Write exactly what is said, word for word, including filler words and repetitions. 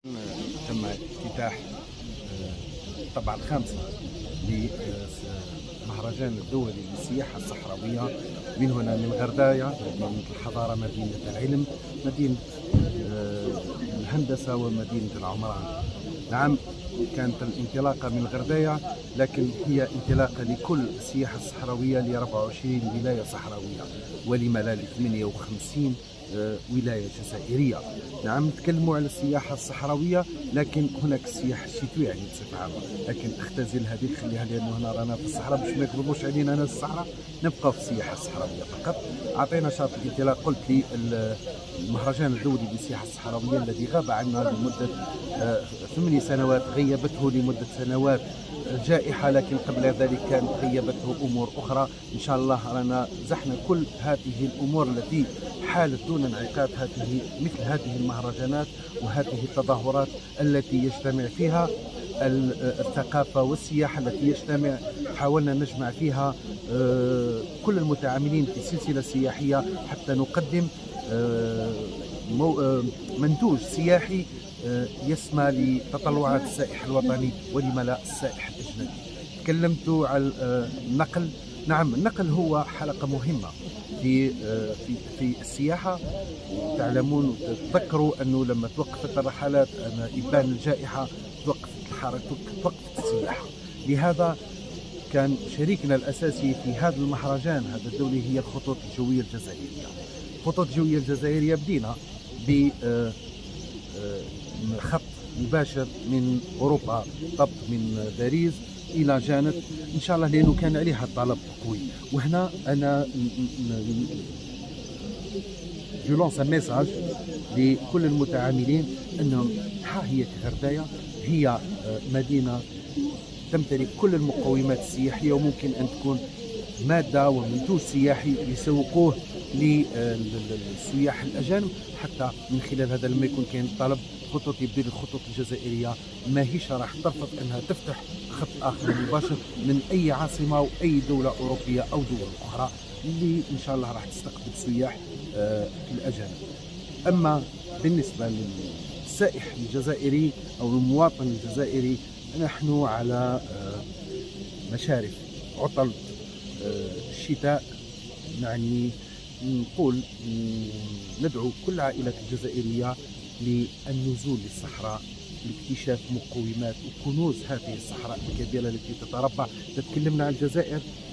تم افتتاح الطبعة الخامسة لمهرجان الدولي للسياحة الصحراوية من هنا من غرداية، مدينة الحضارة، مدينة العلم، مدينة الهندسة ومدينة العمران. نعم، كانت الانطلاقة من غرداية، لكن هي انطلاقة لكل السياحة الصحراوية ل أربعة وعشرين ولاية صحراوية، ولم لا ل ثمانية وخمسين ولاية جزائرية. نعم، نتكلموا على السياحة الصحراوية، لكن هناك السياحة الشتوية يعني بصفة عامة، لكن اختزل هذه خليها لأنه هنا رانا في الصحراء باش ما يقلبوش علينا أنا الصحراء، نبقى في السياحة الصحراوية فقط. أعطينا شرط الانطلاق، قلت لي المهرجان الدولي للسياحة الصحراوية الذي غاب عنا لمدة ثماني سنوات، غيبته لمدة سنوات الجائحة، لكن قبل ذلك كان غيبته أمور أخرى. إن شاء الله رانا زحنا كل هذه الأمور التي حالت دون انعقاد هذه مثل هذه المهرجانات وهذه التظاهرات التي يجتمع فيها الثقافة والسياحة، التي يجتمع حاولنا نجمع فيها كل المتعاملين في السلسلة السياحية حتى نقدم منتوج سياحي يسمى لتطلعات السائح الوطني ولم لا السائح الأجنبي. تكلمت على النقل. نعم، النقل هو حلقة مهمة في في في السياحة. تعلمون تذكروا أنه لما توقفت الرحلات أنا إبان الجائحة توقفت الحركة، توقفت السياحة. لهذا كان شريكنا الأساسي في هذا المهرجان هذا الدولي هي الخطوط الجوية الجزائرية. الخطوط الجوية الجزائرية بدينا ب خط مباشر من أوروبا، خط من باريس إلى جانب إن شاء الله، لأنه كان عليها طلب قوي. وهنا أنا جو لونس ميساج لكل المتعاملين أنهم ها هي غرداية، هي مدينة تمتلك كل المقومات السياحية، وممكن أن تكون مادة ومنتوج سياحي يسوقوه للسياح الأجانب، حتى من خلال هذا لما يكون كاين طلب خطوط يبدو الخطوط الجزائرية ماهيش راح ترفض أنها تفتح خط آخر مباشر من أي عاصمة أو أي دولة أوروبية أو دول أخرى اللي إن شاء الله راح تستقبل سياح الأجانب. أما بالنسبة للسائح الجزائري أو المواطن الجزائري، نحن على مشارف عطل الشتاء، يعني نقول ندعو كل العائلات الجزائرية للنزول للصحراء لاكتشاف مقومات وكنوز هذه الصحراء الكبيرة التي تتربع. تكلمنا عن الجزائر،